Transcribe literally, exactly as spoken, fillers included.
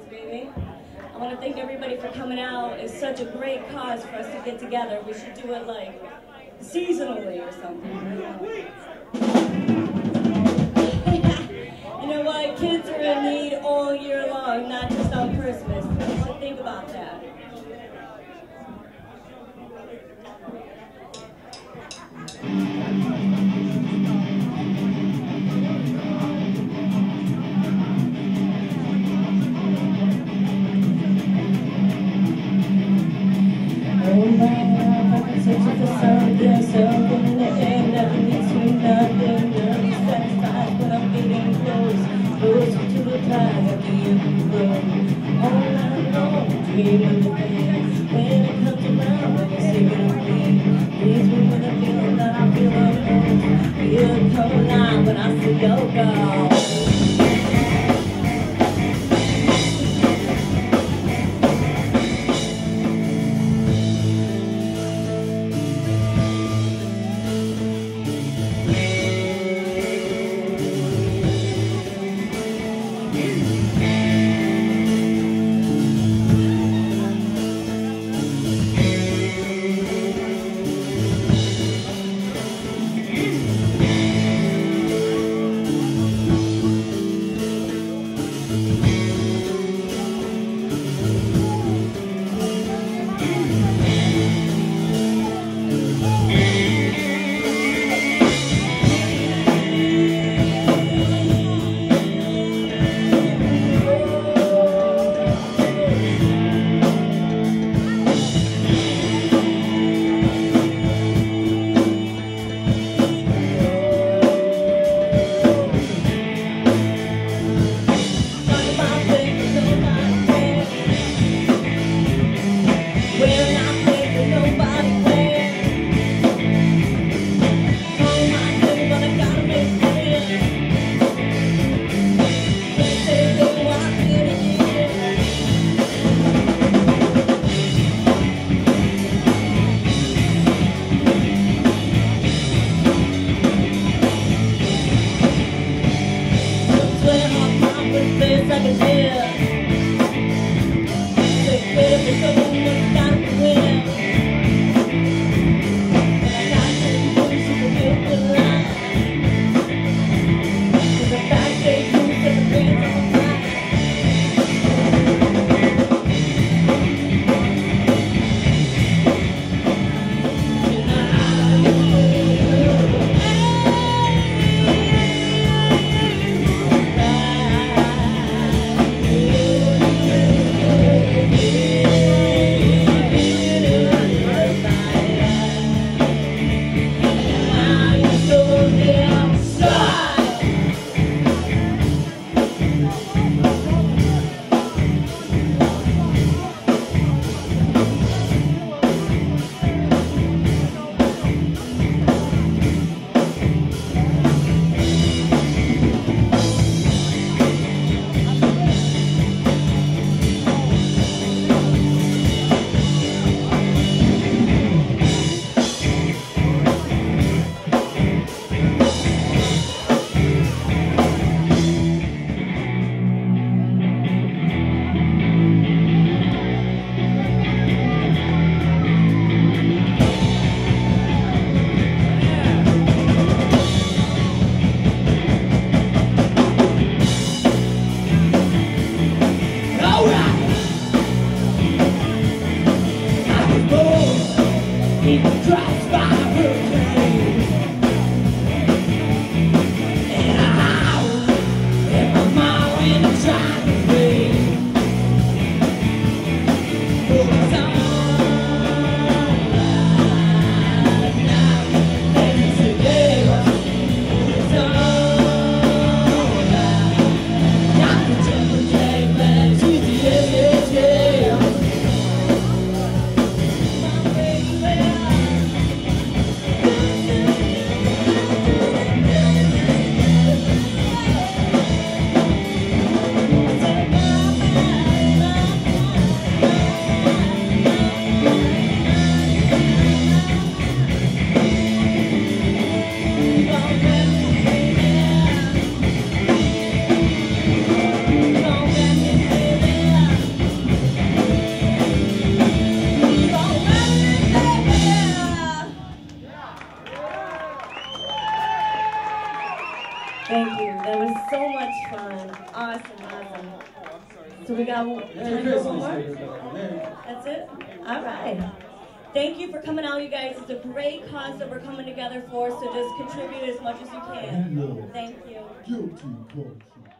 baby. I want to thank everybody for coming out. It's such a great cause for us to get together. We should do it like seasonally or something. You know what? Kids are in need all year long, not just on Christmas. We should think about that. When I see go go. much fun. Awesome, awesome. So we got time for one more? That's it? All right. Thank you for coming out, you guys. It's a great cause that we're coming together for, so just contribute as much as you can. Thank you. Guilty culture.